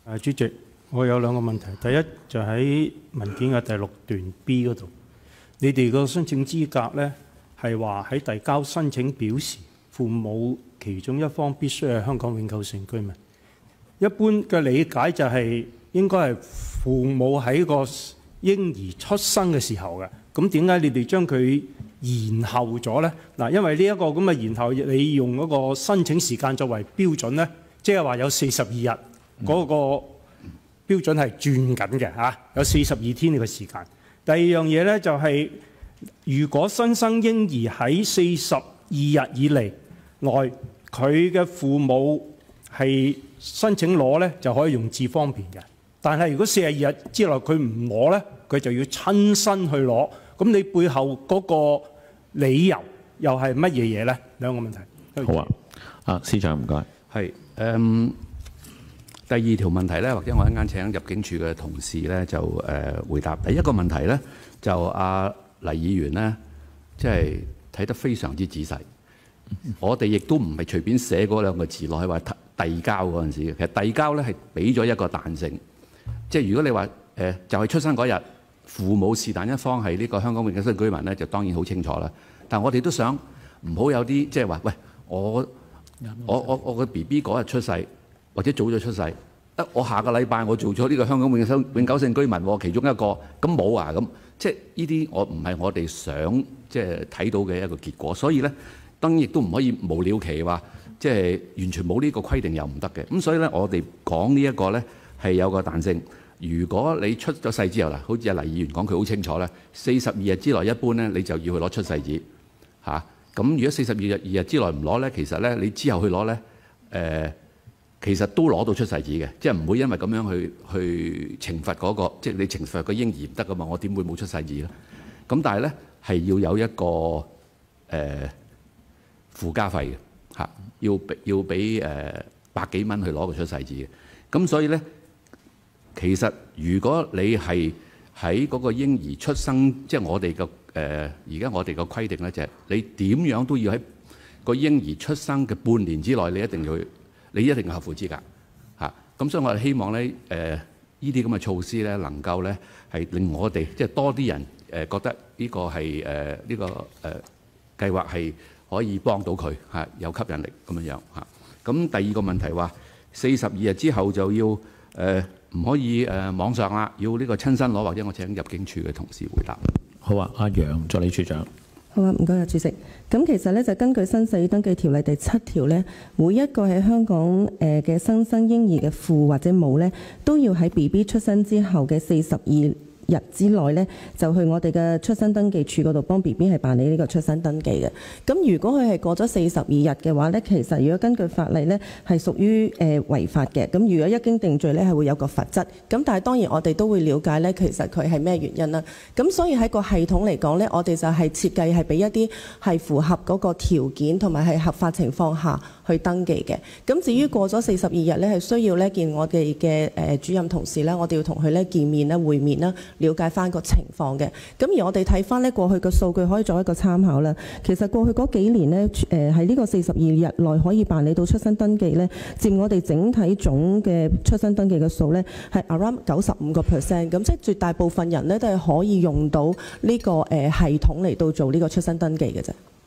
主席，我有兩個問題。第一就喺文件嘅第6段 B 嗰度，你哋個申請資格呢係話喺遞交申請表時，父母其中一方必須係香港永久性居民。一般嘅理解就係應該係父母喺個嬰兒出生嘅時候嘅。咁點解你哋將佢延後咗呢？嗱，因為呢一個咁嘅延後，你用嗰個申請時間作為標準呢，即係話有42日。嗰個標準係轉緊嘅嚇，有42天呢個時間。第二樣嘢咧就係，如果新生嬰兒喺42日以嚟內，佢嘅父母係申請攞咧，就可以用智方便嘅。但係如果42日之內佢唔攞咧，佢就要親身去攞。咁你背後嗰個理由又係乜嘢嘢咧？兩個問題。 好啊，司長唔該。 係第二條問題咧，或者我一陣請入境處嘅同事咧就回答。第一個問題咧，就黎議員咧，即係睇得非常之仔細。我哋亦都唔係隨便寫嗰兩個字落去話遞交嗰陣時嘅。其實遞交咧係俾咗一個彈性，即係如果你話就係出生嗰日，父母是但一方係呢個香港永久性居民咧，就當然好清楚啦。但係我哋都想唔好有啲即係話，喂，我個 BB 嗰日出世。或者早咗出世，我下個禮拜我做咗呢個香港永久性居民其中一個，咁冇啊咁，即係呢啲我唔係我哋想即係睇到嘅一個結果，所以咧當然亦都唔可以無了期話即係完全冇呢個規定又唔得嘅，咁所以咧我哋講呢一個咧係有個彈性。如果你出咗世之後啦，好似黎議員講佢好清楚咧，42日之內一般咧你就要去攞出世紙嚇。咁如果42日之內唔攞咧，其實咧你之後去攞咧其實都攞到出世紙嘅，即係唔會因為咁樣去懲罰嗰個，即係你懲罰個嬰兒唔得噶嘛，我點會冇出世紙咧？咁但係咧係要有一個附加費嘅嚇，要俾百幾蚊去攞個出世紙嘅。咁所以咧，其實如果你係喺嗰個嬰兒出生，即係我哋嘅而家我哋嘅規定咧，就係你點樣都要喺個嬰兒出生嘅半年之內，你一定要合乎資格嚇。咁所以我哋希望咧呢啲咁嘅措施咧，能夠咧係令我哋即係多啲人覺得呢個係呢個計劃係可以幫到佢嚇，有吸引力咁樣樣嚇。咁第二個問題話42日之後就要唔可以網上啦，要呢個親身攞，或者我請入境處嘅同事回答。 好啊，阿楊助理處長。 好啊，唔該啊，主席。咁其實咧就根據新世登記條例第7條咧，每一個喺香港嘅新生嬰兒嘅父或者母咧，都要喺 BB 出生之後嘅42日之內咧，就去我哋嘅出生登記處嗰度幫 BB 係辦理呢個出生登記嘅。咁如果佢係過咗42日嘅話咧，其實如果根據法例咧係屬於違法嘅。咁如果一經定罪咧係會有個罰則。咁但係當然我哋都會了解咧，其實佢係咩原因啦。咁所以喺個系統嚟講咧，我哋就係設計係俾一啲係符合嗰個條件同埋係合法情況下去登記嘅。咁至於過咗42日咧，係需要咧見我哋嘅主任同事咧，我哋要同佢咧見面啦、會面啦。了解翻個情況嘅，咁而我哋睇翻咧過去嘅數據可以作一個參考啦。其實過去嗰幾年咧，喺呢個42日內可以辦理到出生登記咧，佔我哋整體總嘅出生登記嘅數咧係 around 95%。咁即係絕大部分人咧都係可以用到呢個系統嚟到做呢個出生登記嘅啫。